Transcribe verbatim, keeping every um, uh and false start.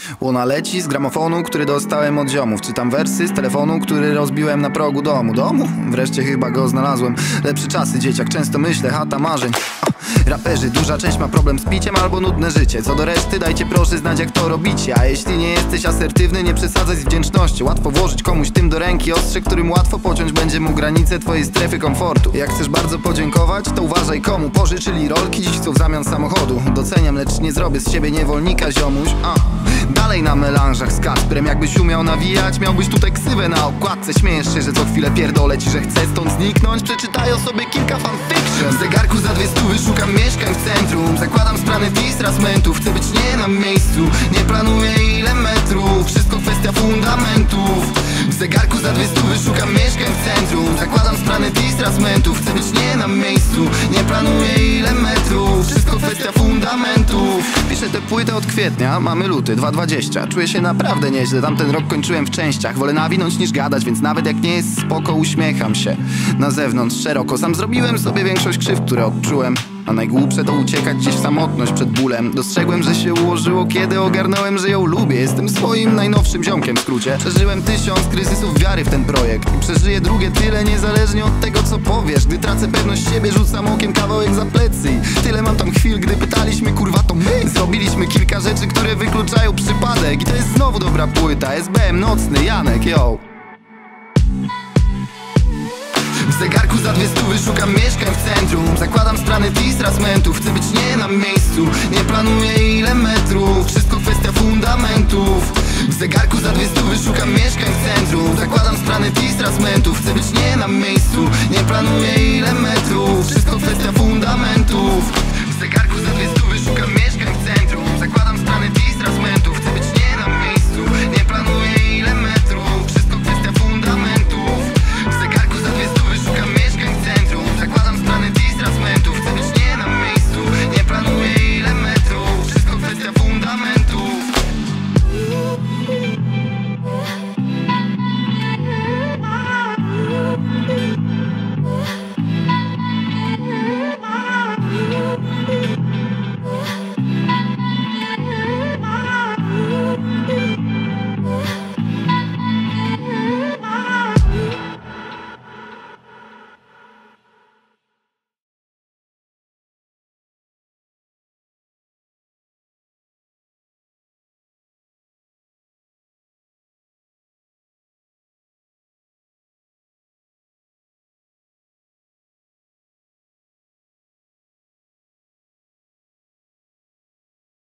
Łona leci z gramofonu, który dostałem od ziomów. Czytam wersy z telefonu, który rozbiłem na progu domu. Domu? Wreszcie chyba go znalazłem. Lepsze czasy, dzieciak, często myślę, chata marzeń. Raperzy, duża część ma problem z piciem albo nudne życie. Co do reszty, dajcie proszę znać, jak to robicie. A jeśli nie jesteś asertywny, nie przesadzaj z wdzięcznością. Łatwo włożyć komuś tym do ręki ostrze, którym łatwo pociąć będzie mu granice twojej strefy komfortu. Jak chcesz bardzo podziękować, to uważaj komu pożyczyli rolki, dziś chcą w zamian samochodu. Doceniam, lecz nie zrobię z siebie niewolnika, ziomuś. A. Dalej na melanżach z Kasprem, jakbyś umiał nawijać, miałbyś tutaj ksywę na okładce. Śmiejesz się, że co chwilę pierdolę ci, że chcę stąd zniknąć. Przeczytaj o sobie kilka fanfiction. W zegarku za dwie stówy szukam mieszkań w centrum. Zakładam sprany distrasmentów, chcę być nie na miejscu. Nie planuję ile metrów, wszystko kwestia fundamentów. W zegarku za dwie stówy szukam mieszkań w centrum. Zakładam sprany distrasmentów, chcę być nie na miejscu. Nie planuję ile metrów, wszystko kwestia fundamentów. Piszę tę płytę od kwietnia, mamy luty dwa dwadzieścia. Czuję się naprawdę nieźle, tamten rok kończyłem w częściach. Wolę nawinąć niż gadać, więc nawet jak nie jest spoko, uśmiecham się na zewnątrz szeroko. Sam zrobiłem sobie większość krzywd, które odczułem. A najgłupsze to uciekać gdzieś w samotność przed bólem. Dostrzegłem, że się ułożyło, kiedy ogarnąłem, że ją lubię. Jestem swoim najnowszym ziomkiem w skrócie. Przeżyłem tysiąc kryzysów wiary w ten projekt i przeżyję drugie tyle, niezależnie od tego co powiesz. Gdy tracę pewność siebie, rzucam okiem kawałek za plecy. I tyle mam tam chwil, gdy pytaliśmy, kurwa to my. Zrobiliśmy kilka rzeczy, które wykluczają przypadek. I to jest znowu dobra płyta, S B M nocny, Janek, yo. W zegarku za dwie stówy szukam mieszkań w centrum. Zakładam strany distrasmentów, chcę być nie na miejscu. Nie planuję ile metrów, wszystko kwestia fundamentów. W zegarku za dwie stówy szukam mieszkań w centrum. Zakładam strany distrasmentów, chcę być nie na miejscu. Nie planuję ile metrów, wszystko kwestia fundamentów. W zegarku za dwie stówy szukam mieszkań w centrum. Zakładam strany distrasmentów, chcę